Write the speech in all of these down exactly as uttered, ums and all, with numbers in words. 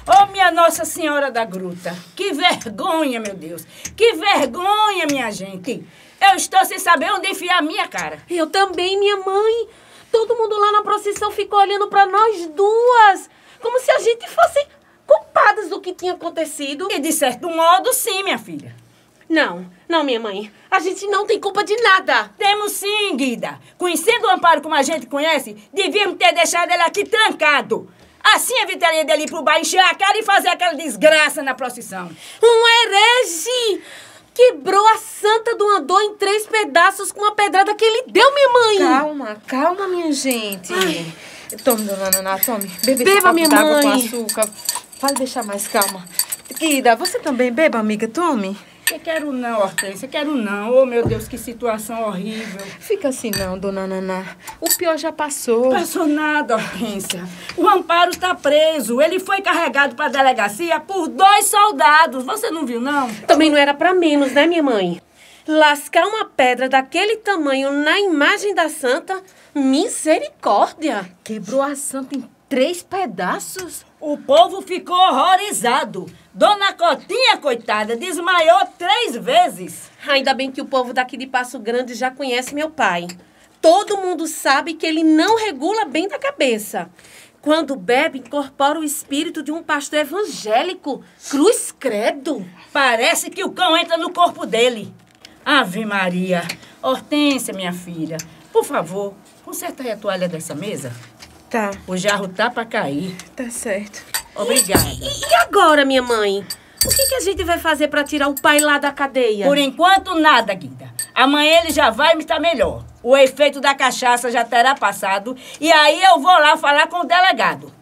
Ô, minha Nossa Senhora da Gruta, que vergonha, meu Deus. Que vergonha, minha gente. Eu estou sem saber onde enfiar a minha cara. Eu também, minha mãe. Todo mundo lá na procissão ficou olhando pra nós duas. Como se a gente fosse culpadas do que tinha acontecido. E de certo modo, sim, minha filha. Não, não, minha mãe. A gente não tem culpa de nada. Temos sim, Guida. Conhecendo o Amparo como a gente conhece, devíamos ter deixado ele aqui trancado. Assim evitaria dele ir pro bar, encher a cara e fazer aquela desgraça na procissão. Um herege! Quebrou a santa do andor em três pedaços com uma pedrada que ele deu, minha mãe. Calma, calma, minha gente. Ai. Tome, dona Naná, tome. Bebe, beba, minha mãe. Com açúcar. Vai deixar mais calma. Guida, você também beba, amiga, tome. Eu quero não, Hortência, quero não. Oh, meu Deus, que situação horrível. Fica assim não, dona Naná. O pior já passou. Passou nada, Hortência. O Amparo está preso. Ele foi carregado para a delegacia por dois soldados. Você não viu, não? Também não era para menos, né, minha mãe? Lascar uma pedra daquele tamanho na imagem da santa, misericórdia. Quebrou a santa em três pedaços? O povo ficou horrorizado. Dona Cotinha, coitada, desmaiou três vezes. Ainda bem que o povo daqui de Passo Grande já conhece meu pai. Todo mundo sabe que ele não regula bem da cabeça. Quando bebe, incorpora o espírito de um pastor evangélico. Cruz credo. Parece que o cão entra no corpo dele. Ave Maria. Hortência, minha filha, por favor, conserta aí a toalha dessa mesa. Tá. O jarro tá pra cair. Tá certo. Obrigada. E, e agora, minha mãe? O que, que a gente vai fazer pra tirar o pai lá da cadeia? Por enquanto, nada, Guida. Amanhã ele já vai me estar melhor. O efeito da cachaça já terá passado. E aí eu vou lá falar com o delegado.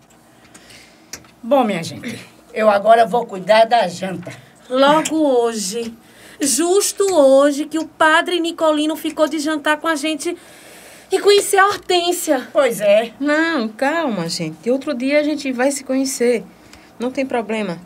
Bom, minha gente, eu agora vou cuidar da janta. Logo hoje, justo hoje, que o padre Nicolino ficou de jantar com a gente e conhecer a Hortência. Pois é. Não, calma, gente. Outro dia a gente vai se conhecer. Não tem problema.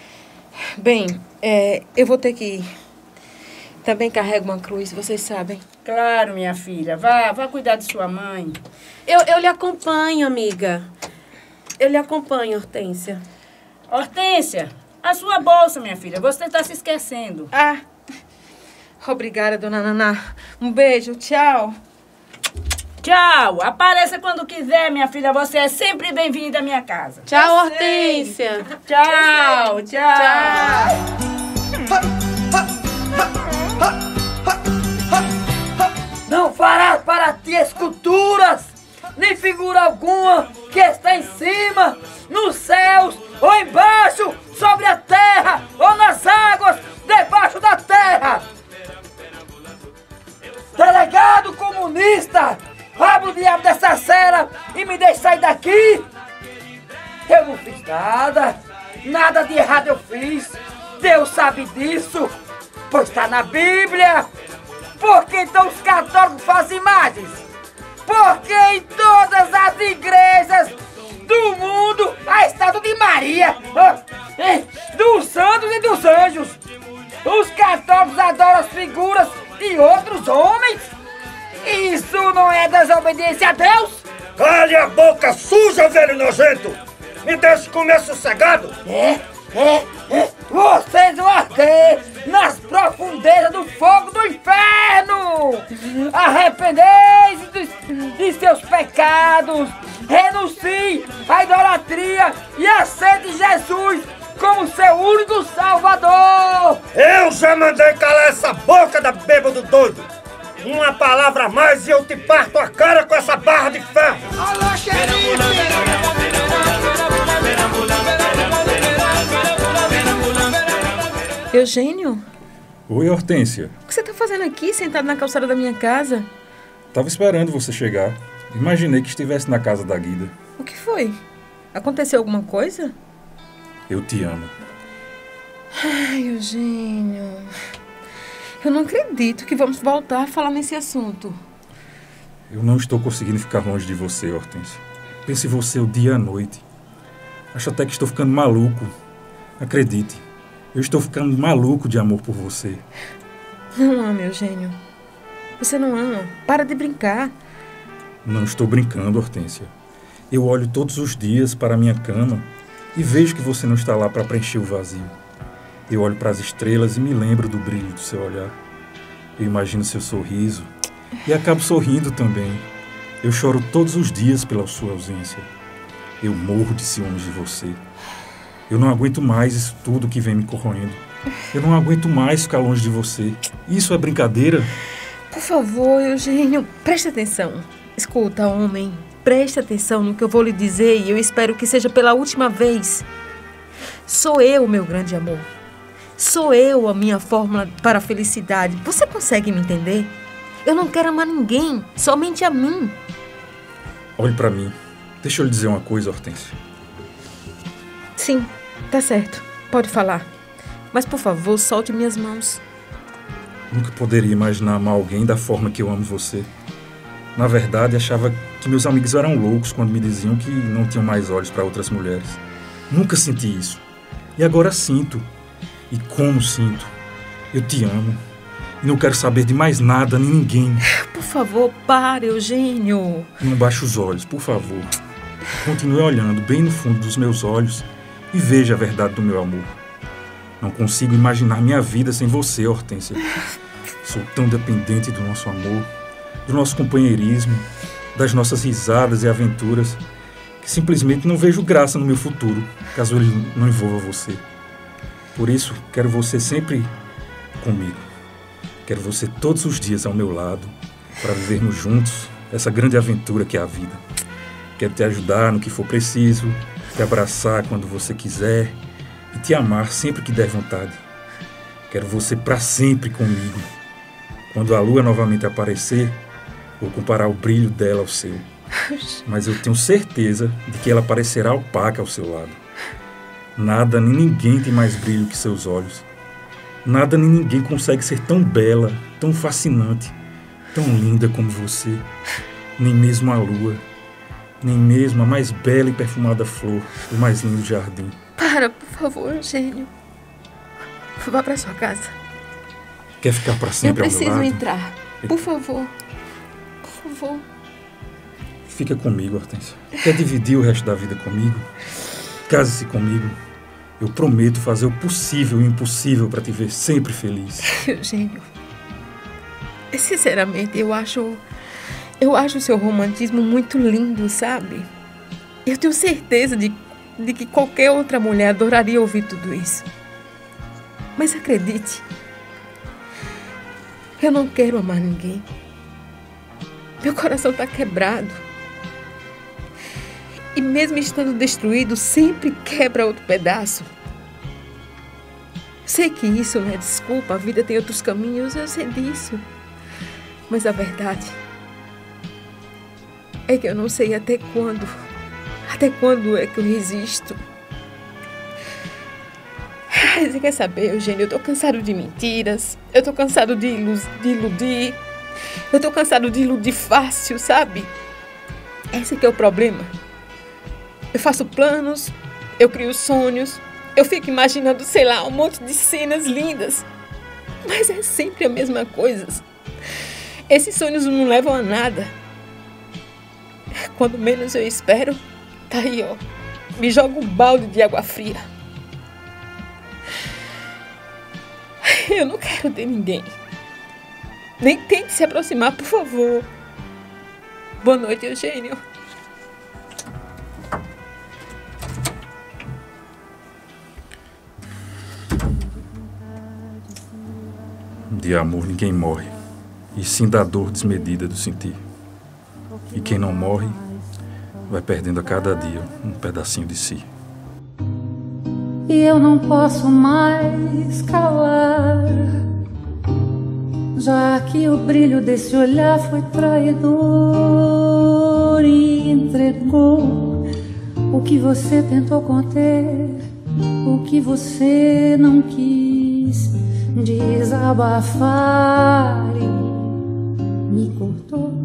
Bem, é, eu vou ter que ir. Também carrego uma cruz, vocês sabem. Claro, minha filha. Vá, vá cuidar de sua mãe. Eu, eu lhe acompanho, amiga. Eu lhe acompanho, Hortência. Hortência, a sua bolsa, minha filha. Você está se esquecendo. Ah, obrigada, dona Naná. Um beijo, tchau. Tchau. Apareça quando quiser, minha filha. Você é sempre bem-vinda à minha casa. Tchau, Hortência. Tchau, tchau. Não farás para ti esculturas, nem figura alguma que está em cima, nos céus, ou embaixo, sobre a terra, ou nas águas, debaixo da terra. Delegado comunista, abre o diabo dessa cela e me deixe sair daqui. Eu não fiz nada, nada de errado eu fiz. Deus sabe disso, pois está na Bíblia. Por que então os católicos fazem imagens? Porque em todas as igrejas do mundo há estátua de Maria, dos santos e dos anjos. Os católicos adoram as figuras de outros homens. Isso não é desobediência a Deus? Cale a boca suja, velho nojento! Me deixe comer sossegado! É, é, é. Vocês vão arder nas profundezas do fogo do inferno! Arrependei-se de, de seus pecados! Renuncie à idolatria e aceite Jesus como seu único salvador! Eu já mandei calar essa boca da bêbado doido! Uma palavra a mais e eu te parto a cara com essa barra de ferro! Eugênio? Oi, Hortência. O que você tá fazendo aqui, sentado na calçada da minha casa? Tava esperando você chegar. Imaginei que estivesse na casa da Guida. O que foi? Aconteceu alguma coisa? Eu te amo. Ai, Eugênio... Eu não acredito que vamos voltar a falar nesse assunto. Eu não estou conseguindo ficar longe de você, Hortência. Pense em você o dia e a noite. Acho até que estou ficando maluco. Acredite, eu estou ficando maluco de amor por você. Não ama, Eugênio. Você não ama. Para de brincar. Não estou brincando, Hortência. Eu olho todos os dias para a minha cama e vejo que você não está lá para preencher o vazio. Eu olho para as estrelas e me lembro do brilho do seu olhar. Eu imagino seu sorriso e acabo sorrindo também. Eu choro todos os dias pela sua ausência. Eu morro de ciúmes de você. Eu não aguento mais isso tudo que vem me corroendo. Eu não aguento mais ficar longe de você. Isso é brincadeira? Por favor, Eugênio, preste atenção. Escuta, homem, preste atenção no que eu vou lhe dizer e eu espero que seja pela última vez. Sou eu, meu grande amor. Sou eu a minha fórmula para a felicidade. Você consegue me entender? Eu não quero amar ninguém, somente a mim. Olhe para mim. Deixa eu lhe dizer uma coisa, Hortência. Sim, tá certo. Pode falar. Mas, por favor, solte minhas mãos. Nunca poderia imaginar amar alguém da forma que eu amo você. Na verdade, achava que meus amigos eram loucos quando me diziam que não tinham mais olhos para outras mulheres. Nunca senti isso. E agora sinto. E como sinto. Eu te amo. E não quero saber de mais nada, nem ninguém. Por favor, pare, Eugênio. Não baixe os olhos, por favor. Continue olhando bem no fundo dos meus olhos e veja a verdade do meu amor. Não consigo imaginar minha vida sem você, Hortência. Sou tão dependente do nosso amor, do nosso companheirismo, das nossas risadas e aventuras, que simplesmente não vejo graça no meu futuro, caso ele não envolva você. Por isso, quero você sempre comigo. Quero você todos os dias ao meu lado, para vivermos juntos essa grande aventura que é a vida. Quero te ajudar no que for preciso, te abraçar quando você quiser e te amar sempre que der vontade. Quero você para sempre comigo. Quando a lua novamente aparecer, vou comparar o brilho dela ao seu. Mas eu tenho certeza de que ela aparecerá opaca ao seu lado. Nada nem ninguém tem mais brilho que seus olhos. Nada nem ninguém consegue ser tão bela, tão fascinante, tão linda como você. Nem mesmo a lua, nem mesmo a mais bela e perfumada flor do mais lindo jardim. Para, por favor, Eugênio. Vá para sua casa. Quer ficar para sempre ao meu lado? Eu preciso entrar. Por favor. Por favor. Fica comigo, Hortência. Quer dividir o resto da vida comigo? Case-se comigo. Eu prometo fazer o possível e o impossível para te ver sempre feliz. Eugênio, sinceramente, eu acho... Eu acho o seu romantismo muito lindo, sabe? Eu tenho certeza de, de que qualquer outra mulher adoraria ouvir tudo isso. Mas acredite, eu não quero amar ninguém. Meu coração está quebrado. E mesmo estando destruído, sempre quebra outro pedaço. Sei que isso não é desculpa, a vida tem outros caminhos, eu sei disso. Mas a verdade é que eu não sei até quando, até quando é que eu resisto. Você quer saber, Eugênio, eu tô cansado de mentiras, eu tô cansado de, ilu- de iludir, eu tô cansado de iludir fácil, sabe? Esse que é o problema. Eu faço planos, eu crio sonhos, eu fico imaginando, sei lá, um monte de cenas lindas. Mas é sempre a mesma coisa. Esses sonhos não levam a nada. Quando menos eu espero, tá aí, ó. Me joga um balde de água fria. Eu não quero ter ninguém. Nem tente se aproximar, por favor. Boa noite, Eugênio. De amor ninguém morre, e sim da dor desmedida do sentir. E quem não morre, vai perdendo a cada dia um pedacinho de si. E eu não posso mais calar, já que o brilho desse olhar foi traidor e entregou o que você tentou conter, o que você não quis desabafar e me cortou.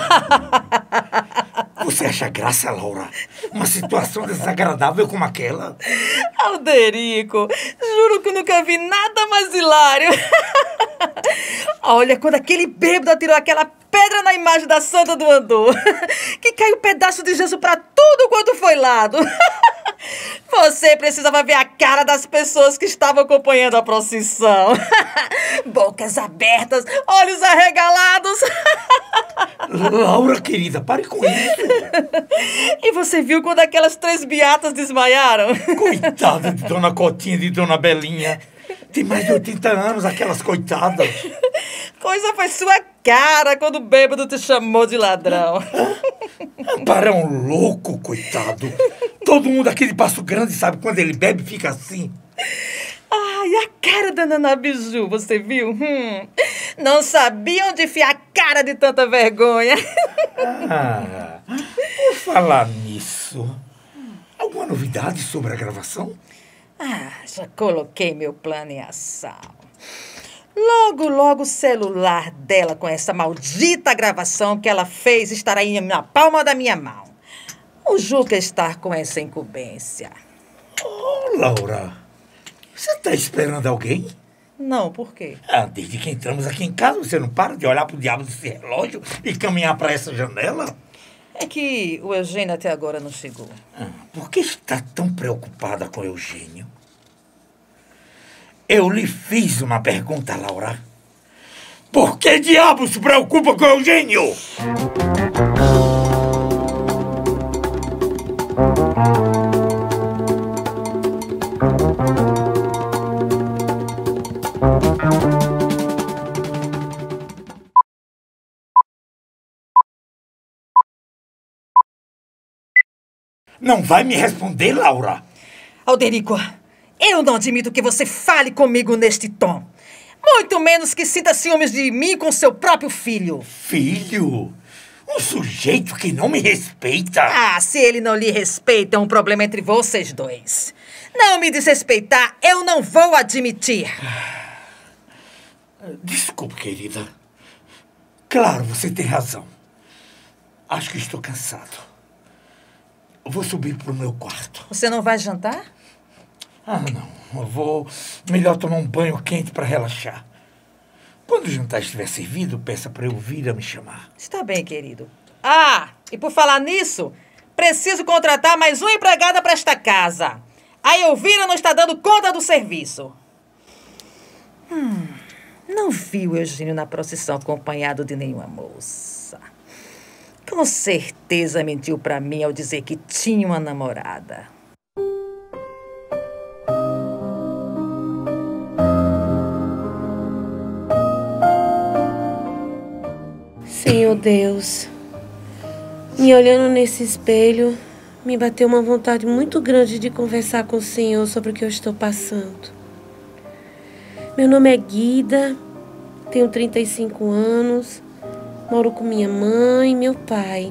Você acha graça, Laura? Uma situação desagradável como aquela? Alderico, juro que eu nunca vi nada mais hilário. Olha, quando aquele bêbado atirou aquela pedra na imagem da Santa do Andor, que caiu um pedaço de gesso pra tudo quanto foi lado. Você precisava ver a cara das pessoas que estavam acompanhando a procissão. Bocas abertas, olhos arregalados. Laura, querida, pare com isso. E você viu quando aquelas três beatas desmaiaram? Coitada de Dona Cotinha e de Dona Belinha. Tem mais de oitenta anos, aquelas coitadas. Coisa foi sua cara quando o bêbado te chamou de ladrão. Para um louco, coitado. Todo mundo aqui de Passo Grande sabe quando ele bebe fica assim. Ai, a cara da Naná Biju, você viu? Hum, não sabia onde enfiar a cara de tanta vergonha. Ah, por falar nisso, alguma novidade sobre a gravação? Ah, já coloquei meu plano em ação. Logo, logo o celular dela com essa maldita gravação que ela fez estará aí na palma da minha mão. O Juca está com essa incumbência. Oh, Laura, você está esperando alguém? Não, por quê? Ah, desde que entramos aqui em casa, você não para de olhar pro diabo desse relógio e caminhar para essa janela? É que o Eugênio até agora não chegou. Ah, por que está tão preocupada com o Eugênio? Eu lhe fiz uma pergunta, Laura. Por que diabo se preocupa com o Eugênio? Não vai me responder, Laura? Alderico, eu não admito que você fale comigo neste tom. Muito menos que sinta ciúmes de mim com seu próprio filho. Filho? Um sujeito que não me respeita? Ah, se ele não lhe respeita, é um problema entre vocês dois. Não me desrespeitar, eu não vou admitir. Desculpe, querida. Claro, você tem razão. Acho que estou cansado. Eu vou subir pro meu quarto. Você não vai jantar? Ah, não. Eu vou... Melhor tomar um banho quente para relaxar. Quando o jantar estiver servido, peça para Elvira me chamar. Está bem, querido. Ah, e por falar nisso, preciso contratar mais uma empregada para esta casa. A Elvira não está dando conta do serviço. Hum, não vi o Eugênio na procissão acompanhado de nenhuma moça. Com certeza mentiu para mim ao dizer que tinha uma namorada. Senhor Deus, me olhando nesse espelho, me bateu uma vontade muito grande de conversar com o Senhor sobre o que eu estou passando. Meu nome é Guida, tenho trinta e cinco anos, moro com minha mãe e meu pai.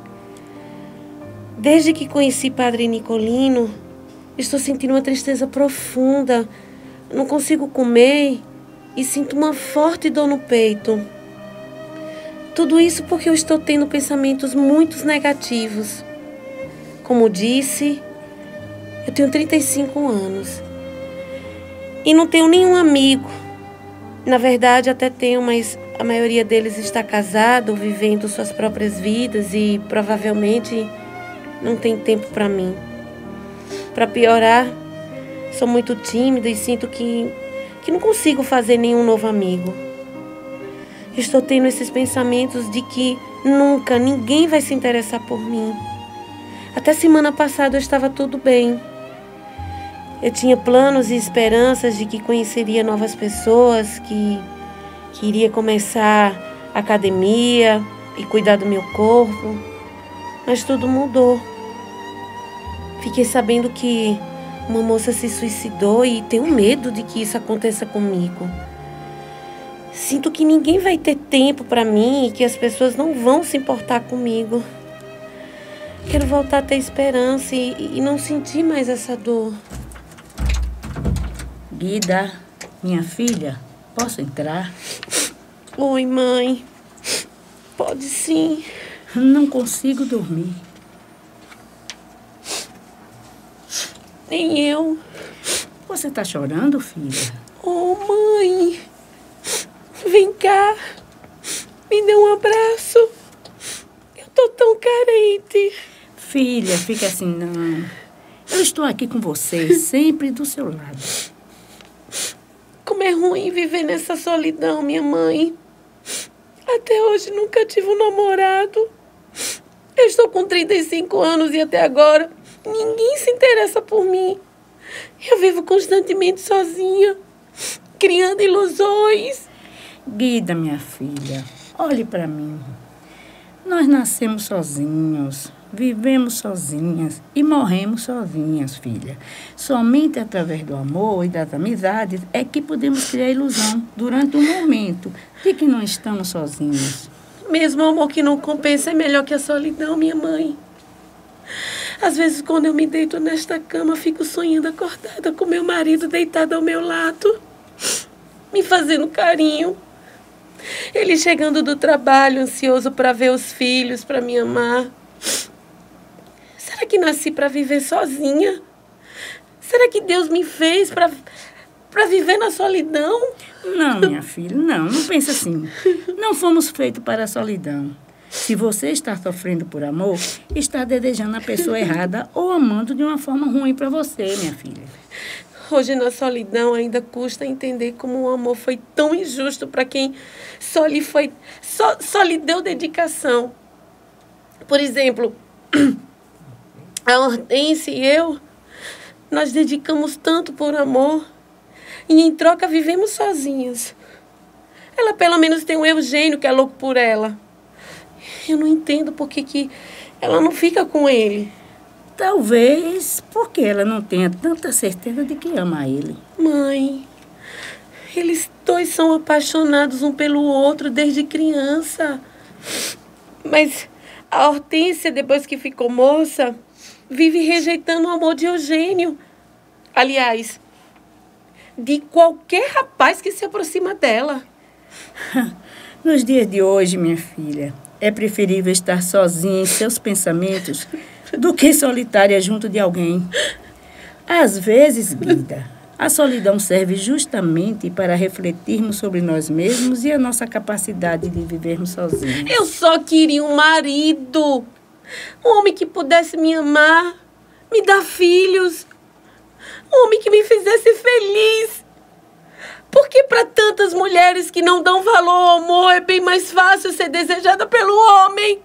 Desde que conheci Padre Nicolino, estou sentindo uma tristeza profunda. Não consigo comer e sinto uma forte dor no peito. Tudo isso porque eu estou tendo pensamentos muito negativos. Como disse, eu tenho trinta e cinco anos. E não tenho nenhum amigo. Na verdade, até tenho, mas a maioria deles está casado, vivendo suas próprias vidas e provavelmente não tem tempo para mim. Para piorar, sou muito tímida e sinto que, que não consigo fazer nenhum novo amigo. Estou tendo esses pensamentos de que nunca ninguém vai se interessar por mim. Até semana passada eu estava tudo bem. Eu tinha planos e esperanças de que conheceria novas pessoas, que, que iria começar a academia e cuidar do meu corpo. Mas tudo mudou. Fiquei sabendo que uma moça se suicidou e tenho medo de que isso aconteça comigo. Sinto que ninguém vai ter tempo para mim e que as pessoas não vão se importar comigo. Quero voltar a ter esperança e, e não sentir mais essa dor. Guida, minha filha, posso entrar? Oi, mãe. Pode sim. Não consigo dormir. Nem eu. Você tá chorando, filha? Oh, mãe. Vem cá. Me dê um abraço. Eu tô tão carente. Filha, fica assim, não. Eu Eu estou aqui com você, sempre do seu lado. Como é ruim viver nessa solidão, minha mãe. Até hoje nunca tive um namorado. Eu estou com trinta e cinco anos e até agora ninguém se interessa por mim. Eu vivo constantemente sozinha, criando ilusões. Guida, minha filha, olhe para mim. Nós nascemos sozinhos, vivemos sozinhas e morremos sozinhas, filha. Somente através do amor e das amizades é que podemos criar ilusão durante um momento de que não estamos sozinhos. Mesmo o amor que não compensa é melhor que a solidão, minha mãe. Às vezes, quando eu me deito nesta cama, fico sonhando acordada com meu marido deitado ao meu lado, me fazendo carinho. Ele chegando do trabalho, ansioso para ver os filhos, para me amar. Será que nasci para viver sozinha? Será que Deus me fez para para viver na solidão? Não, minha filha, não, não pense assim. Não fomos feitos para a solidão. Se você está sofrendo por amor, está desejando a pessoa errada ou amando de uma forma ruim para você, minha filha. Hoje, na solidão, ainda custa entender como o amor foi tão injusto para quem só lhe, foi, só, só lhe deu dedicação. Por exemplo, a Hortência e eu, nós dedicamos tanto por amor e, em troca, vivemos sozinhas. Ela, pelo menos, tem um Eugênio que é louco por ela. Eu não entendo por que, que ela não fica com ele. Talvez porque ela não tenha tanta certeza de que ama ele. Mãe, eles dois são apaixonados um pelo outro desde criança. Mas a Hortência, depois que ficou moça, vive rejeitando o amor de Eugênio. Aliás, de qualquer rapaz que se aproxima dela. Nos dias de hoje, minha filha, é preferível estar sozinha em seus pensamentos do que solitária junto de alguém. Às vezes, Guida, a solidão serve justamente para refletirmos sobre nós mesmos e a nossa capacidade de vivermos sozinhos. Eu só queria um marido. Um homem que pudesse me amar, me dar filhos. Um homem que me fizesse feliz. Porque para tantas mulheres que não dão valor ao amor, é bem mais fácil ser desejada pelo homem.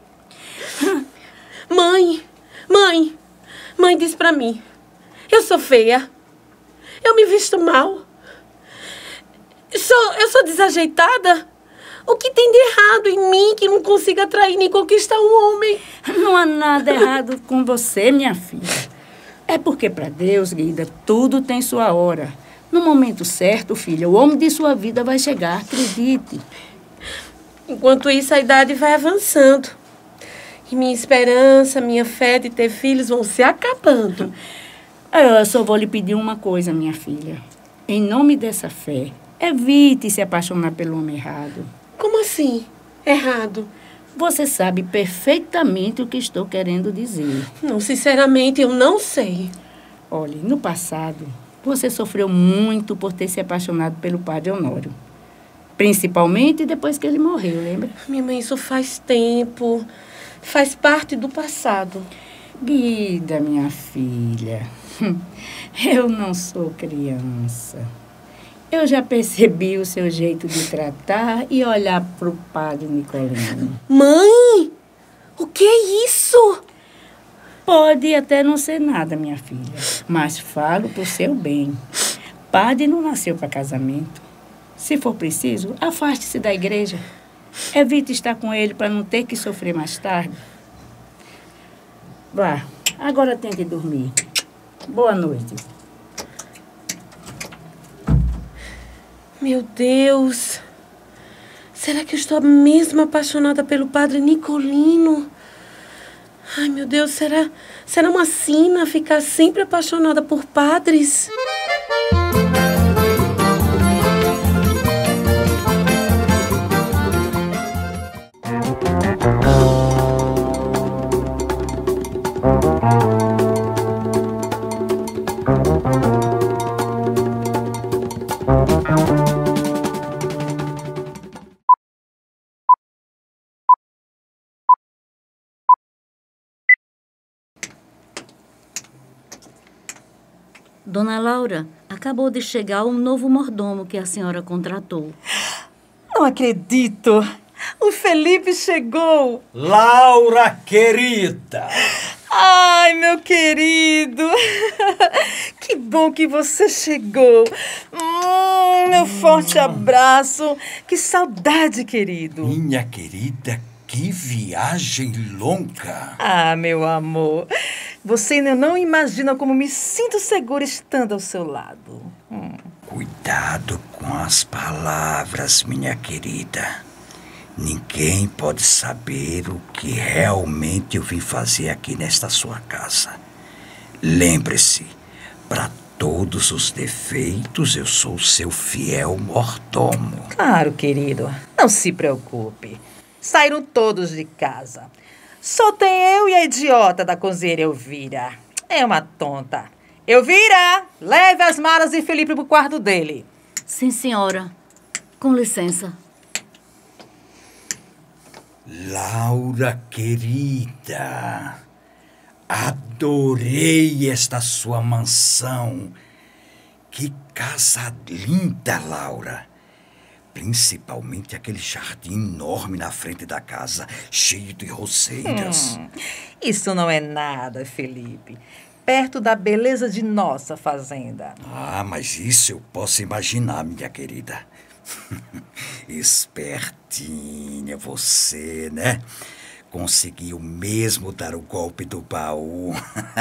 Mãe, mãe, mãe diz pra mim, eu sou feia, eu me visto mal, eu sou, eu sou desajeitada. O que tem de errado em mim que não consiga atrair nem conquistar um homem? Não há nada errado com você, minha filha. É porque para Deus, Guida, tudo tem sua hora. No momento certo, filha, o homem de sua vida vai chegar, acredite. Enquanto isso, a idade vai avançando. E minha esperança, minha fé de ter filhos vão se acabando. Eu só vou lhe pedir uma coisa, minha filha. Em nome dessa fé, evite se apaixonar pelo homem errado. Como assim? Errado? Você sabe perfeitamente o que estou querendo dizer. Não, sinceramente, eu não sei. Olhe, no passado, você sofreu muito por ter se apaixonado pelo padre Honório. Principalmente depois que ele morreu, lembra? Minha mãe, isso faz tempo. Faz parte do passado. Guida, minha filha, eu não sou criança. Eu já percebi o seu jeito de tratar e olhar para o padre Nicolino. Mãe, o que é isso? Pode até não ser nada, minha filha, mas falo por seu bem. Padre não nasceu para casamento. Se for preciso, afaste-se da igreja. Evite estar com ele para não ter que sofrer mais tarde. Vá, agora tente dormir. Boa noite. Meu Deus, será que eu estou mesmo apaixonada pelo padre Nicolino? Ai, meu Deus, será, será uma sina ficar sempre apaixonada por padres? Dona Laura, acabou de chegar um novo mordomo que a senhora contratou. Não acredito. O Felipe chegou. Laura, querida. Ai, meu querido. Que bom que você chegou. Hum, meu forte abraço. Que saudade, querido. Minha querida, que viagem longa. Ah, meu amor. Você ainda não imagina como me sinto segura estando ao seu lado. Hum. Cuidado com as palavras, minha querida. Ninguém pode saber o que realmente eu vim fazer aqui nesta sua casa. Lembre-se, para todos os defeitos, eu sou seu fiel mordomo. Claro, querido. Não se preocupe. Saíram todos de casa. Só tem eu e a idiota da cozinheira Elvira. É uma tonta. Elvira, leve as malas de Felipe pro quarto dele. Sim, senhora. Com licença. Laura, querida, adorei esta sua mansão. Que casa linda, Laura. Principalmente aquele jardim enorme na frente da casa, cheio de roseiras. Hum, isso não é nada, Felipe. Perto da beleza de nossa fazenda. Ah, mas isso eu posso imaginar, minha querida. Espertinha você, né? Conseguiu mesmo dar o golpe do baú.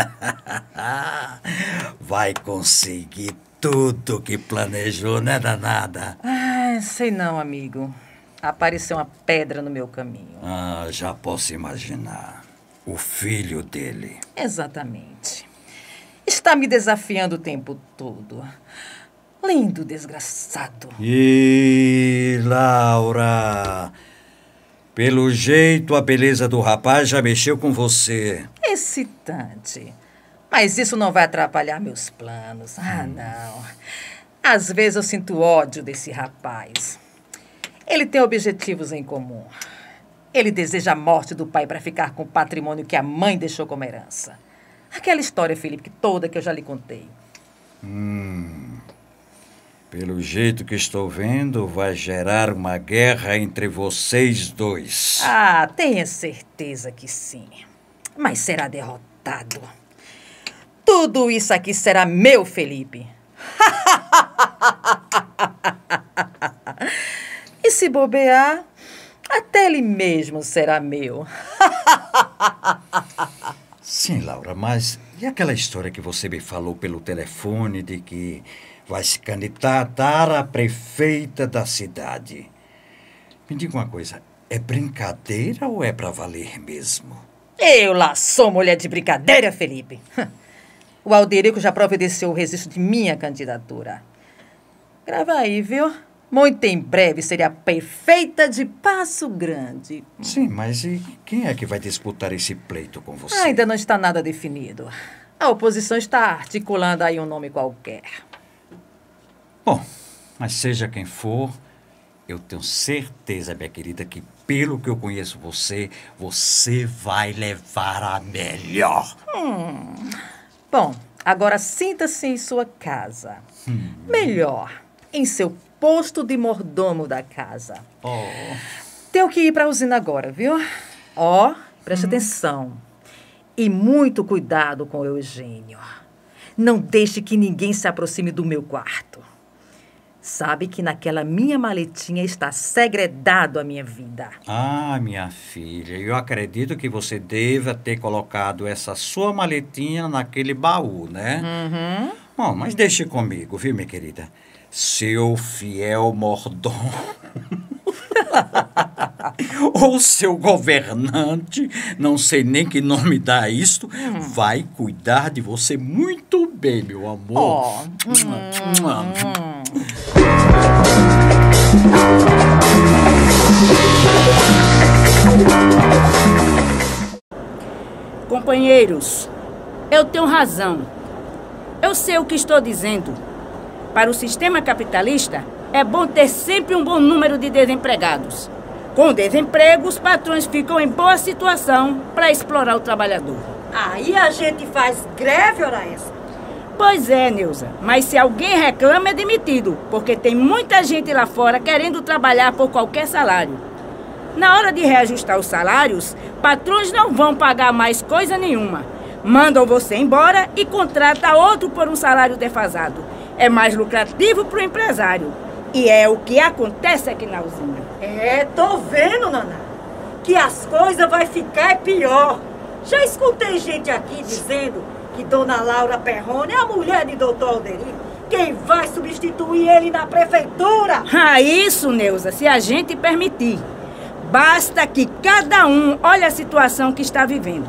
Vai conseguir tudo que planejou, né, danada? Ah, sei não, amigo. Apareceu uma pedra no meu caminho. Ah, já posso imaginar. O filho dele. Exatamente. Está me desafiando o tempo todo. Lindo desgraçado. Ih, Laura, pelo jeito a beleza do rapaz já mexeu com você. Excitante. Mas isso não vai atrapalhar meus planos. Ah, não. Às vezes eu sinto ódio desse rapaz. Ele tem objetivos em comum. Ele deseja a morte do pai para ficar com o patrimônio que a mãe deixou como herança. Aquela história, Felipe, toda que eu já lhe contei. Hum... Pelo jeito que estou vendo, vai gerar uma guerra entre vocês dois. Ah, tenha certeza que sim. Mas será derrotado. Tudo isso aqui será meu, Felipe. E se bobear, até ele mesmo será meu. Sim, Laura, mas e aquela história que você me falou pelo telefone de que vai se candidatar a prefeita da cidade? Me diga uma coisa, é brincadeira ou é pra valer mesmo? Eu lá sou mulher de brincadeira, Felipe. O Alderico já providenciou o registro de minha candidatura. Grava aí, viu? Muito em breve seria a prefeita de Passo Grande. Sim, mas e quem é que vai disputar esse pleito com você? Ainda não está nada definido. A oposição está articulando aí um nome qualquer. Bom, mas seja quem for, eu tenho certeza, minha querida, que pelo que eu conheço você, você vai levar a melhor. Hum. Bom, agora sinta-se em sua casa. Hum. Melhor, em seu posto de mordomo da casa. Oh. Tenho que ir para a usina agora, viu? Ó, oh, preste hum. atenção. E muito cuidado com o Eugênio. Não deixe que ninguém se aproxime do meu quarto. Sabe que naquela minha maletinha está segredado a minha vida. Ah, minha filha, eu acredito que você deva ter colocado essa sua maletinha naquele baú, né? Uhum. Bom, mas deixe comigo, viu, minha querida? Seu fiel mordomo. Ou seu governante, não sei nem que nome dá isto, hum. vai cuidar de você muito bem, meu amor. Oh. Hum. Hum. Companheiros, eu tenho razão. Eu sei o que estou dizendo. Para o sistema capitalista, é bom ter sempre um bom número de desempregados. Com desemprego, os patrões ficam em boa situação para explorar o trabalhador. Aí a gente faz greve, ora essa. Pois é, Neuza, mas se alguém reclama é demitido, porque tem muita gente lá fora querendo trabalhar por qualquer salário. Na hora de reajustar os salários, patrões não vão pagar mais coisa nenhuma. Mandam você embora e contrata outro por um salário defasado. É mais lucrativo para o empresário. E é o que acontece aqui na usina. É, tô vendo, Naná, que as coisas vai ficar pior. Já escutei gente aqui dizendo que Dona Laura Perrone é a mulher de doutor Alderico, quem vai substituir ele na prefeitura. Ah, isso, Neuza, se a gente permitir. Basta que cada um olhe a situação que está vivendo.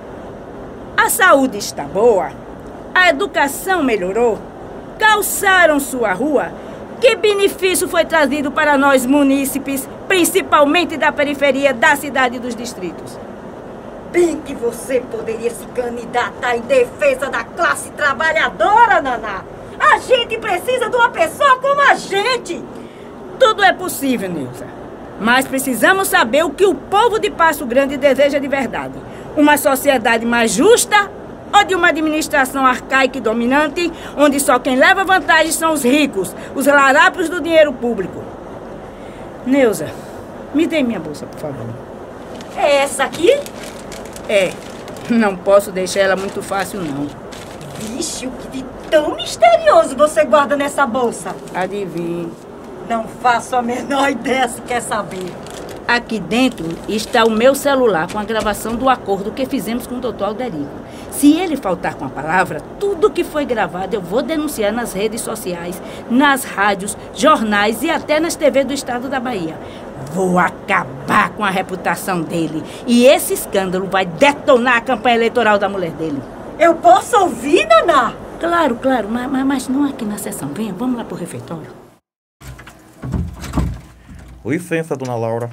A saúde está boa, a educação melhorou, calçaram sua rua. Que benefício foi trazido para nós munícipes, principalmente da periferia da cidade e dos distritos? Bem que você poderia se candidatar em defesa da classe trabalhadora, Naná. A gente precisa de uma pessoa como a gente. Tudo é possível, Neuza. Mas precisamos saber o que o povo de Passo Grande deseja de verdade. Uma sociedade mais justa ou de uma administração arcaica e dominante, onde só quem leva vantagem são os ricos, os larápios do dinheiro público? Neuza, me dê minha bolsa, por favor. É essa aqui? É, não posso deixar ela muito fácil, não. Vixe, o que de tão misterioso você guarda nessa bolsa? Adivinhe. Não faço a menor ideia se quer saber. Aqui dentro está o meu celular com a gravação do acordo que fizemos com o doutor Alderico. Se ele faltar com a palavra, tudo que foi gravado eu vou denunciar nas redes sociais, nas rádios, jornais e até nas T V do estado da Bahia. Vou acabar com a reputação dele. E esse escândalo vai detonar a campanha eleitoral da mulher dele. Eu posso ouvir, Naná? Claro, claro, mas, mas não aqui na sessão. Venha, vamos lá pro refeitório. Licença, dona Laura.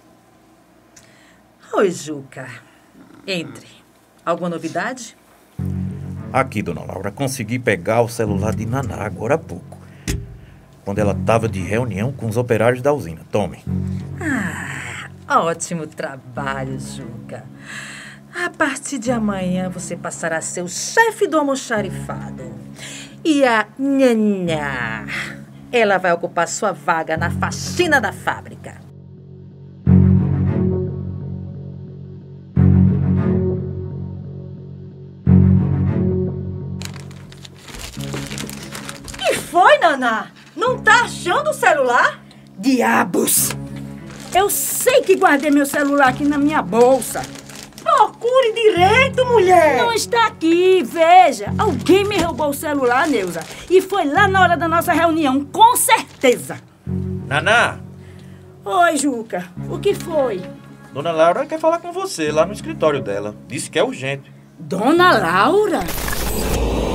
Oi, Juca. Entre. Alguma novidade? Aqui, dona Laura, consegui pegar o celular de Naná agora há pouco, quando ela estava de reunião com os operários da usina. Tome. Ah, ótimo trabalho, Juca. A partir de amanhã você passará a ser o chefe do almoxarifado. E a Nhanhá, ela vai ocupar sua vaga na faxina da fábrica. Que foi, Naná? Não tá achando o celular? Diabos! Eu sei que guardei meu celular aqui na minha bolsa. Procure direito, mulher! Não está aqui, veja. Alguém me roubou o celular, Neuza. E foi lá na hora da nossa reunião, com certeza. Naná! Oi, Juca. O que foi? Dona Laura quer falar com você lá no escritório dela. Disse que é urgente. Dona Laura?